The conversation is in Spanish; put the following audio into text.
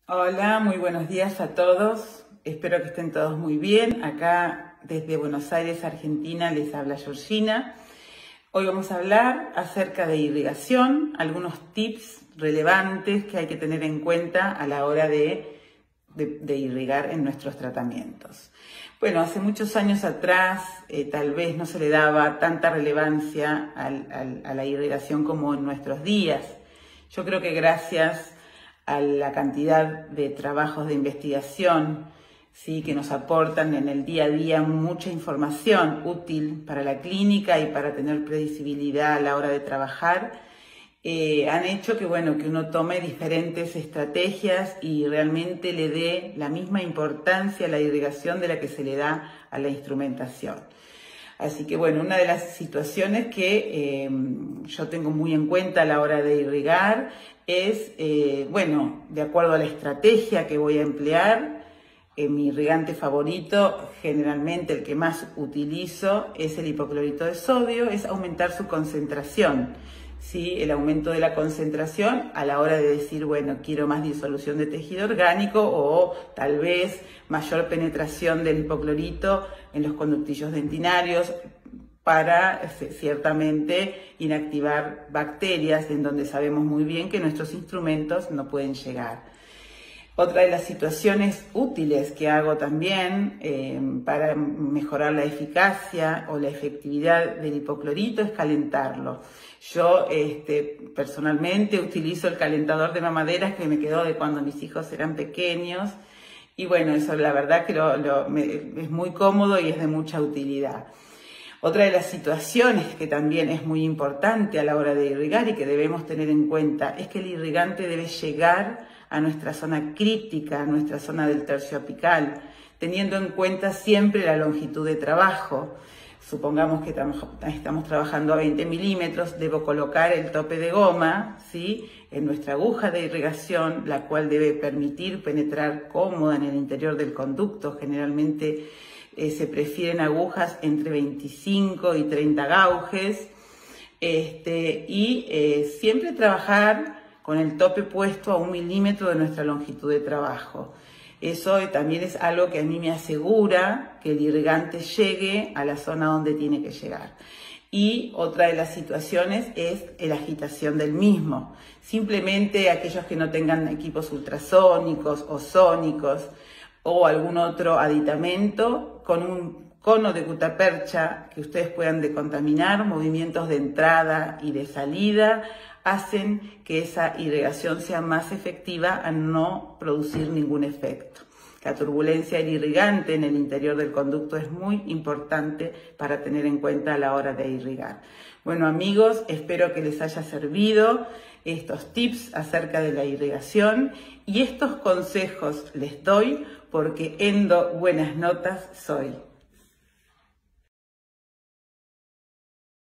Hola, muy buenos días a todos. Espero que estén todos muy bien. Acá desde Buenos Aires, Argentina, les habla Georgina. Hoy vamos a hablar acerca de irrigación, algunos tips relevantes que hay que tener en cuenta a la hora de irrigar en nuestros tratamientos. Bueno, hace muchos años atrás tal vez no se le daba tanta relevancia a la irrigación como en nuestros días. Yo creo que gracias a la cantidad de trabajos de investigación, ¿sí?, que nos aportan en el día a día mucha información útil para la clínica y para tener predecibilidad a la hora de trabajar, han hecho que uno tome diferentes estrategias y realmente le dé la misma importancia a la irrigación de la que se le da a la instrumentación. Así que una de las situaciones que yo tengo muy en cuenta a la hora de irrigar es, de acuerdo a la estrategia que voy a emplear, mi irrigante favorito, generalmente el que más utilizo, es el hipoclorito de sodio, es aumentar su concentración. ¿Sí? El aumento de la concentración a la hora de decir, quiero más disolución de tejido orgánico o tal vez mayor penetración del hipoclorito en los conductillos dentinarios para ciertamente inactivar bacterias en donde sabemos muy bien que nuestros instrumentos no pueden llegar. Otra de las situaciones útiles que hago también para mejorar la eficacia o la efectividad del hipoclorito es calentarlo. Yo personalmente utilizo el calentador de mamaderas que me quedó de cuando mis hijos eran pequeños y eso la verdad que es muy cómodo y es de mucha utilidad. Otra de las situaciones que también es muy importante a la hora de irrigar y que debemos tener en cuenta es que el irrigante debe llegar a nuestra zona crítica, a nuestra zona del tercio apical, teniendo en cuenta siempre la longitud de trabajo. Supongamos que estamos trabajando a 20 milímetros, debo colocar el tope de goma, ¿sí?, en nuestra aguja de irrigación, la cual debe permitir penetrar cómoda en el interior del conducto. Generalmente se prefieren agujas entre 25 y 30 gauges, siempre trabajar con el tope puesto a 1 milímetro de nuestra longitud de trabajo. Eso también es algo que a mí me asegura que el irrigante llegue a la zona donde tiene que llegar. Y otra de las situaciones es la agitación del mismo. Simplemente aquellos que no tengan equipos ultrasónicos o sónicos o algún otro aditamento, con un cono de gutapercha que ustedes puedan decontaminar, movimientos de entrada y de salida, hacen que esa irrigación sea más efectiva a no producir ningún efecto. La turbulencia del irrigante en el interior del conducto es muy importante para tener en cuenta a la hora de irrigar. Bueno, amigos, espero que les haya servido estos tips acerca de la irrigación y estos consejos les doy porque Endo Buenas Notas soy.